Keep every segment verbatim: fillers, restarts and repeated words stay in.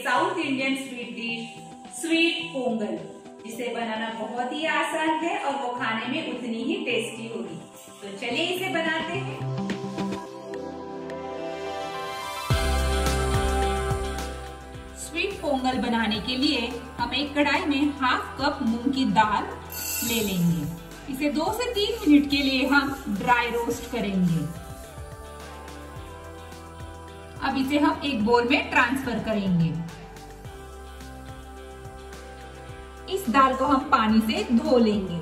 South Indian sweet dish sweet pongal, जिसे बनाना बहुत ही आसान है और वो खाने में उतनी ही टेस्टी होगी। तो चलिए इसे बनाते हैं। स्वीट पोंगल बनाने के लिए हम एक कढ़ाई में हाफ कप मूंग की दाल ले लेंगे। इसे दो से तीन मिनट के लिए हम ड्राई रोस्ट करेंगे। अब इसे हम एक बोल में ट्रांसफर करेंगे। इस दाल को हम पानी से धो लेंगे।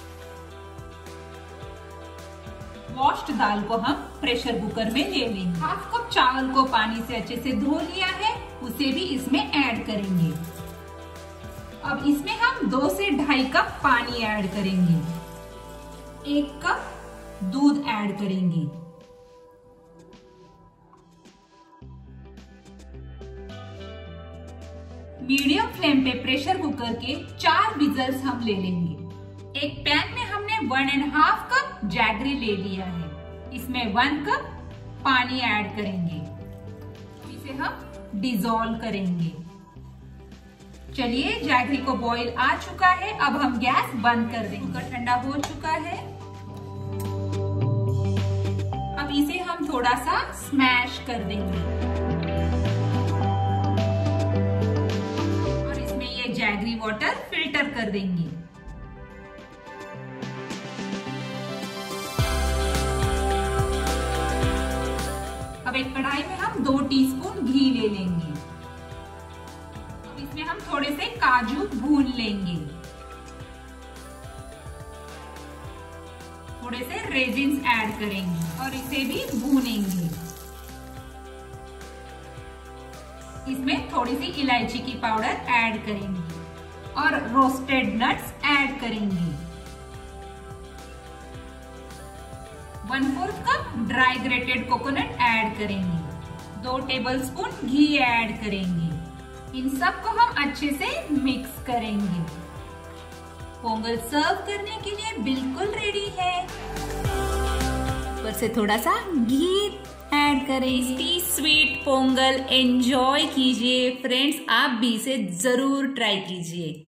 वॉश्ड दाल को हम प्रेशर कुकर में ले लेंगे। हाफ कप चावल को पानी से अच्छे से धो लिया है, उसे भी इसमें ऐड करेंगे। अब इसमें हम दो से ढाई कप पानी ऐड करेंगे। एक कप दूध ऐड करेंगे। मीडियम फ्लेम पे प्रेशर कुकर के चार विजल्स हम ले लेंगे। एक पैन में हमने one and half cup jaggery ले लिया है। इसमें वन कप पानी ऐड करेंगे। इसे हम डिसॉल्व करेंगे। चलिए, जैगरी को बॉईल आ चुका है। अब हम गैस बंद कर देंगे। कुकर ठंडा हो चुका है। अब इसे हम थोड़ा सा स्मैश कर देंगे। जैगरी वाटर फिल्टर कर देंगे। अब एक कढ़ाई में हम दो टीस्पून घी ले लेंगे। अब इसमें हम थोड़े से काजू भून लेंगे। थोड़े से रेजिन्स ऐड करेंगे और इसे भी भूनेंगे। इसमें थोड़ी सी इलायची की पाउडर ऐड करेंगे और रोस्टेड नट्स ऐड करेंगे। One fourth cup dry grated coconut add करेंगे। दो टेबलस्पून घी ऐड करेंगे। इन सब को हम अच्छे से मिक्स करेंगे। पोंगल सर्व करने के लिए बिल्कुल रेडी है। ऊपर से थोड़ा सा घी ऐड करें। स्वीट पोंगल एंजॉय कीजिए फ्रेंड्स, आप भी इसे जरूर ट्राई कीजिए।